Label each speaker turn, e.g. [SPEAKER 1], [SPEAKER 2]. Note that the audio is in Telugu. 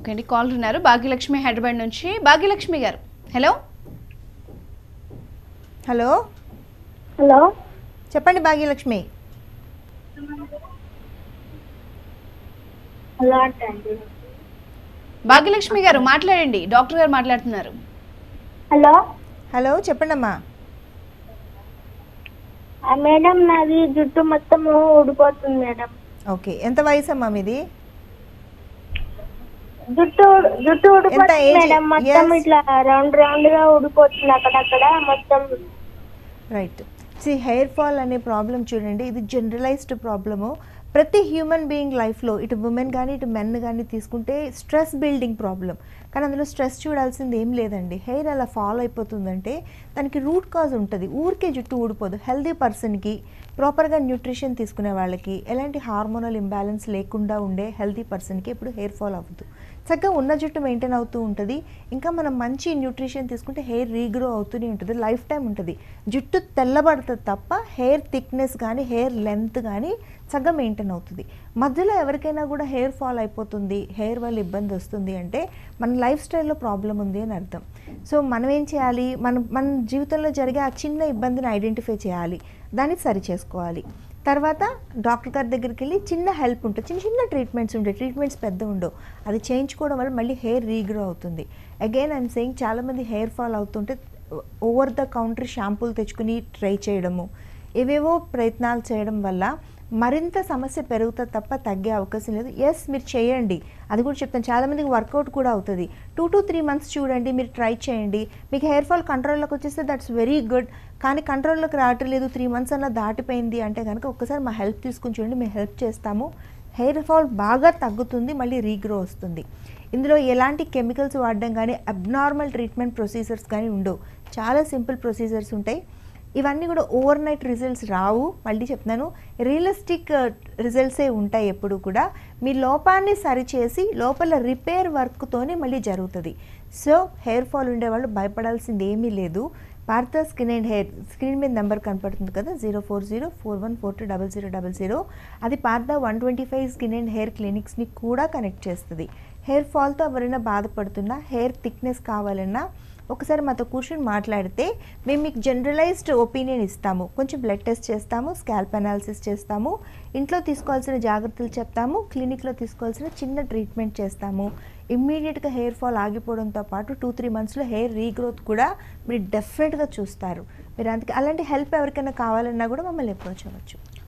[SPEAKER 1] ఓకే అండి, కాల్ ఉన్నారు భాగ్యలక్ష్మి హైదరాబాద్ నుంచి. భాగ్యలక్ష్మి గారు, హలో.
[SPEAKER 2] హలో
[SPEAKER 3] హలో,
[SPEAKER 2] చెప్పండి భాగ్యలక్ష్మి.
[SPEAKER 3] హలో అండి.
[SPEAKER 1] భాగ్యలక్ష్మి గారు మాట్లాడండి, డాక్టర్ గారు మాట్లాడుతున్నారు.
[SPEAKER 3] హలో
[SPEAKER 2] హలో చెప్పండి అమ్మా.
[SPEAKER 3] మేడం, నాది జుట్టు మొత్తం ఊడిపోతుంది మేడం.
[SPEAKER 2] ఓకే, ఎంత వయసు అమ్మా మీది?
[SPEAKER 3] జుట్టు జుట్టు ఊడిపోతుంది
[SPEAKER 2] age?
[SPEAKER 3] మేడం, మొత్తం
[SPEAKER 2] Yes.
[SPEAKER 3] ఇట్లా రౌండ్ రౌండ్ గా ఊడిపోతుంది అక్కడక్కడ మొత్తం.
[SPEAKER 2] రైట్. హెయిర్ ఫాల్ అనే ప్రాబ్లం చూడండి, ఇది జనరలైజ్డ్ ప్రాబ్లము. ప్రతి హ్యూమన్ బీయింగ్ లైఫ్లో ఇటు ఉమెన్ కానీ ఇటు మెన్ కానీ తీసుకుంటే స్ట్రెస్ బిల్డింగ్ ప్రాబ్లం. కానీ అందులో స్ట్రెస్ చూడాల్సింది ఏం లేదండి. హెయిర్ అలా ఫాల్ అయిపోతుందంటే దానికి రూట్ కాజ్ ఉంటుంది. ఊరికే జుట్టు ఊడిపోదు. హెల్దీ పర్సన్కి, ప్రాపర్గా న్యూట్రిషన్ తీసుకునే వాళ్ళకి, ఎలాంటి హార్మోనల్ ఇంబ్యాలెన్స్ లేకుండా ఉండే హెల్దీ పర్సన్కి ఇప్పుడు హెయిర్ ఫాల్ అవ్వదు. చక్కగా ఉన్న జుట్టు మెయింటైన్ అవుతూ ఉంటుంది. ఇంకా మనం మంచి న్యూట్రిషన్ తీసుకుంటే హెయిర్ రీగ్రో అవుతూనే ఉంటుంది, లైఫ్ టైం ఉంటుంది. జుట్టు తెల్లబడుతుంది తప్ప హెయిర్ థిక్నెస్ కానీ హెయిర్ లెంత్ కానీ చక్కగా మెయింటైన్ అవుతుంది. మధ్యలో ఎవరికైనా కూడా హెయిర్ ఫాల్ అయిపోతుంది, హెయిర్ వల్ల ఇబ్బంది వస్తుంది అంటే మన లైఫ్ స్టైల్లో ప్రాబ్లం ఉంది అని అర్థం. సో మనం ఏం చేయాలి? మన జీవితంలో జరిగే ఆ చిన్న ఇబ్బందిని ఐడెంటిఫై చేయాలి, దాన్ని సరి చేసుకోవాలి. తర్వాత డాక్టర్ గారి దగ్గరికి వెళ్ళి చిన్న హెల్ప్ ఉంటుంది, చిన్న చిన్న ట్రీట్మెంట్స్ ఉంటాయి. ట్రీట్మెంట్స్ పెద్ద ఉండవు, అది చేయించుకోవడం వల్ల మళ్ళీ హెయిర్ రీగ్రో అవుతుంది. అగైన్ ఐఎమ్ సేయింగ్, చాలామంది హెయిర్ ఫాల్ అవుతుంటే ఓవర్ ద కౌంటర్ షాంపూలు తెచ్చుకుని ట్రై చేయడము, ఏవేవో ప్రయత్నాలు చేయడం వల్ల మరింత సమస్య పెరుగుతుంది తప్ప తగ్గే అవకాశం లేదు. ఎస్, మీరు చేయండి, అది కూడా చెప్తాను. చాలామందికి వర్కౌట్ కూడా అవుతుంది. 2 to 3 months చూడండి, మీరు ట్రై చేయండి. మీకు హెయిర్ ఫాల్ కంట్రోల్లోకి వచ్చేస్తే దట్స్ వెరీ గుడ్. కానీ కంట్రోల్లోకి రావటం లేదు, 3 months అన్న దాటిపోయింది అంటే కనుక ఒక్కసారి మా హెల్ప్ తీసుకుని చూడండి, మేము హెల్ప్ చేస్తాము. హెయిర్ ఫాల్ బాగా తగ్గుతుంది, మళ్ళీ రీగ్రో వస్తుంది. ఇందులో ఎలాంటి కెమికల్స్ వాడడం కానీ అబ్నార్మల్ ట్రీట్మెంట్ ప్రొసీజర్స్ కానీ ఉండవు. చాలా సింపుల్ ప్రొసీజర్స్ ఉంటాయి. ఇవన్నీ కూడా ఓవర్ నైట్ రిజల్ట్స్ రావు. మళ్ళీ చెప్తున్నాను, రియలిస్టిక్ రిజల్ట్సే ఉంటాయి ఎప్పుడు కూడా. మీ లోపాన్ని సరిచేసి లోపల రిపేర్ వర్క్తోనే మళ్ళీ జరుగుతుంది. సో హెయిర్ ఫాల్ ఉండేవాళ్ళు భయపడాల్సింది ఏమీ లేదు. Partha skin and hair, screen మీద నెంబర్ కనపడుతుంది కదా, 0404142000. అది పార్థ 125 స్కిన్ అండ్ హెయిర్ క్లినిక్స్ని కూడా కనెక్ట్ చేస్తుంది. హెయిర్ ఫాల్తో ఎవరైనా బాధపడుతున్నా, హెయిర్ థిక్నెస్ కావాలన్నా ఒకసారి మాతో కూర్చొని మాట్లాడితే మేము మీకు జనరలైజ్డ్ ఒపీనియన్ ఇస్తాము. కొంచెం బ్లడ్ టెస్ట్ చేస్తాము, స్కాల్ప్ అనాలిసిస్ చేస్తాము, ఇంట్లో తీసుకోవాల్సిన జాగ్రత్తలు చెప్తాము, క్లినిక్లో తీసుకోవాల్సిన చిన్న ట్రీట్మెంట్ చేస్తాము. ఇమ్మీడియట్గా హెయిర్ ఫాల్ ఆగిపోవడంతో పాటు 2-3 monthsలో హెయిర్ రీగ్రోత్ కూడా మీరు డెఫినెట్గా చూస్తారు. మీరు అందుకే అలాంటి హెల్ప్ ఎవరికైనా కావాలన్నా కూడా మమ్మల్ని అప్రోచ్ అవ్వచ్చు.